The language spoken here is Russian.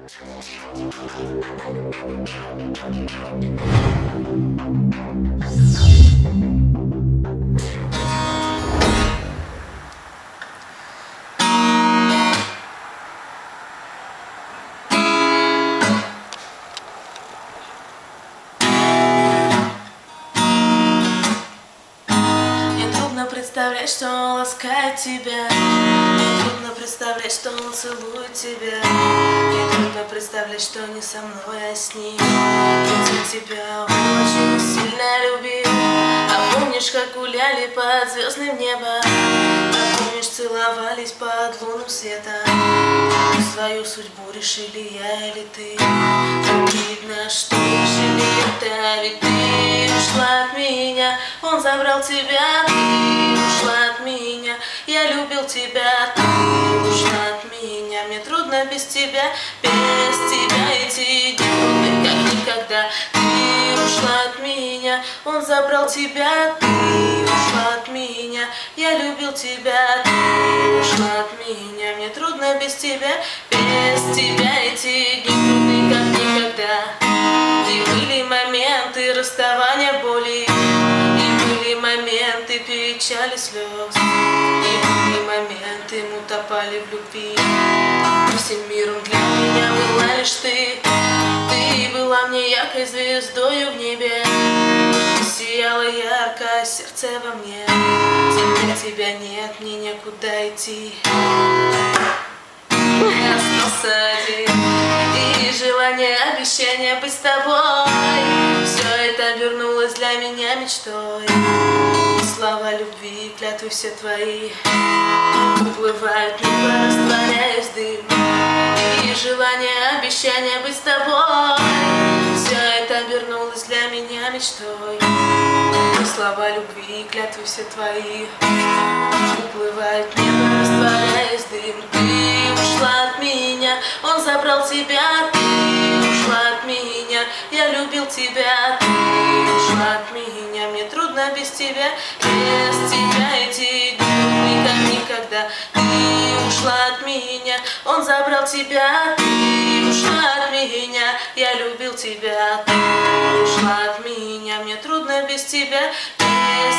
Представлять, что он ласкает тебя. Мне трудно представлять, что он целует тебя. Мне трудно представлять, что не со мной, а с ним. Ведь я тебя очень сильно любил. А помнишь, как гуляли под звездным небом? А помнишь, целовались под лунным светом? Свою судьбу решили я или ты? Видно, что решили это, ведь ты ушла от меня. Он забрал тебя, ты ушла от меня. Я любил тебя, ты ушла от меня. Мне трудно без тебя эти дни трудны, как никогда. Ты ушла от меня, он забрал тебя, ты ушла от меня. Я любил тебя, ты ушла от меня. Мне трудно без тебя эти дни трудны, как никогда. И были моменты расставания, боли, и были моменты печали, слез, и были моменты мы утопали в любви. Всем миром для меня была лишь ты. Ты была мне яркой звездою в небе. Ты сияла ярко, сердце во мне. Теперь тебя нет, мне некуда идти. Я остался один. И желание, обещание быть с тобой, все это вернулось для меня мечтой. И слова любви, клятвы все твои уплывают, небо растворяясь в дым. И желание, обещание быть с тобой, все это вернулось для меня мечтой. И слова любви, клятвы все твои уплывают, небо растворяясь в дым. Ты ушла от меня, он забрал тебя, ты ушла от меня. Я любил тебя, ты ушла от меня. Мне трудно без тебя эти дни, как никогда. Ты ушла от меня, он забрал тебя, ты ушла от меня. Я любил тебя, ты ушла от меня. Мне трудно без тебя